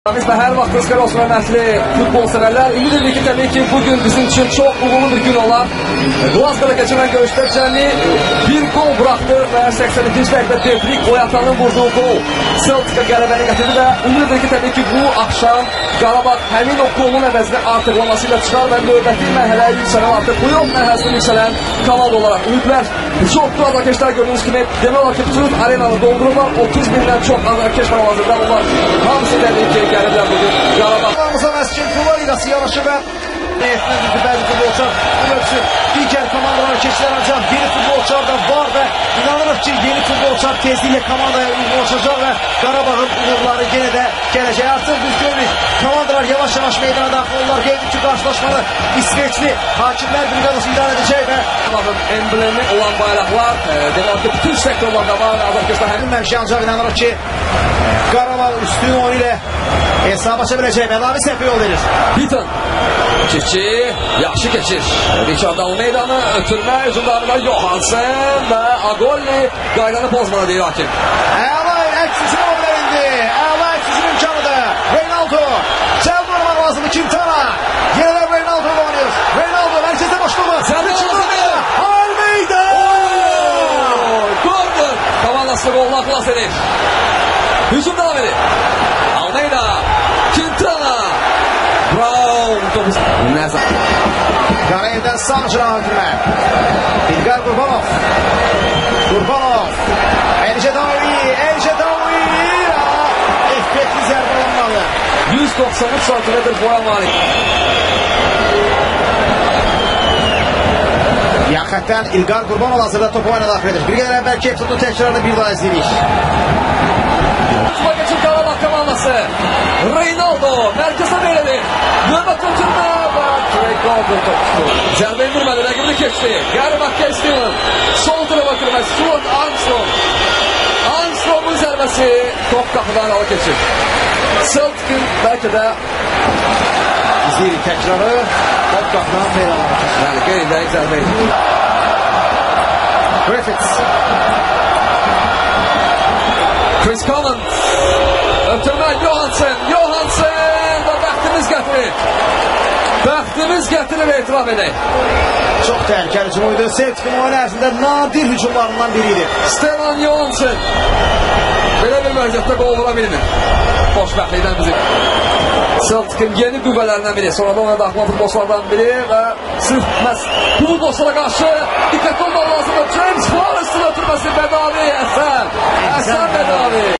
Biz de her vaxtınız xeyir olsun hörmətli futbol sevərlər. Ümid edirik ki, təbii ki, bugün bizim için çok uğurlu bir gün olan Glasgow'da geçiren görüşdə Cəlli bir gol bıraktı və 82-ci dəqiqədə Devrik Boyatanın vurduğu gol Celtic'e qələbəni gətirdi və ümid edirik ki, təbii ki, bu axşam Qarabağ həmin o golun əvəzini artıqlamasıyla çıxar və növbəti mərhələyə yüksələn artıq bu yol mərhələsində yüksələn komanda olarak ümidlər çoxdur azarkeşlər gördüğünüz kimi demək olar ki, bütün arenanı doldururlar. 30 bindən çox azarkeş var hazırda. Onlar hamısı təbii ki, gəliblər bugün Qarabağ. Hamıza Məskin Floridası yanaşı və neyətinin bəzi futbolçular bunun üçün digər komandalara keçirlər ancaq yeni futbolçular da var və inanırıq ki, yeni futbolçular tezliklə komandaya uyğunlaşacaq və Qarabağın uğurları yenə də gələcək. Artıq biz görürük, komandalar yavaş-yavaş meydana daxil olurlar. Qeyd ki, qarşılaşmanı İsveçli hakimlər briqadası idarə edəcək və Qarabağın emblemi olan bayraqlar demək ki, bütün sektorlarda var. Azarkeşlər həmin məmşi ancaq inanırıq ki, Qarabağ üstün oyunu ilə hesaba çevirəcək və əlavə səhvə yol verir. Biton Çiftçi, yaxşı keçir. Richard Almeida'nı ötürmə, hücumlarında Johansen və Agolli qaydanı pozmalı deyir hakim. Əla əksizin o verildi. Əla əksizin imkanıdır. Reynaldo. Cəlb vurmaq lazım. Quintana. Yenə də Reynaldo oynayır. Reynaldo mərkəzdə başladı. Səni çıxırdı. Almeida. Gordon. Komandasını qoluna xilas edir. Hücum devam edir. Almeida. Quintana. Brown. Nəzar. Qarayevdən sağ cıra hökmə. İlqar Qurbanov. Qurbanov. Elce Davi. Effekli zərbə olmalı. 193 santimetre boya malik. Yan xətdən İlqar Qurbanov hazırda topu oyuna daxil edir. Bir qədər əvvəlki epizodu təkrarını bir daha izləyirik. Hücuma geçir Qarabağ komandası. Reynaldo mərkəzə verildi. Növbət ötürmə və Craig Gordon topu. Zərbə indirmədi, rəqibini keçdi. Gary McKay-Steven. Sol tərəfə ötürmə Stuart Armstrong. Armstrong'un zərbəsi top qapıdan ala keçir. Celtic'in bəlkə də İzləyirik təkrarı. Top qapıdan xeyranlar. yəni qeyri-dəqiq zərbə idi. Griffiths. Chris Collins. Ötürmə Johansen və bəxtimiz gətirir. Bəxtimiz gətirir, etiraf edək. Çox təhlükəli hücum oydu. Celtic'in oyun ərzində nadir hücumlarından biriydi. Stefan Johansen belə bir vəziyyətdə qol vura bilmir. Xoşbəxtlikdən bizim Celtic'in yeni qüvvələrindən biri. Sonradan ona daxılan futbolçulardan biri və sırf məhz bu futbolçulara qarşı diqqətli olmaq lazımdır. James Forrest'ın ötürməsi Bədavi, Əsən Bədavi.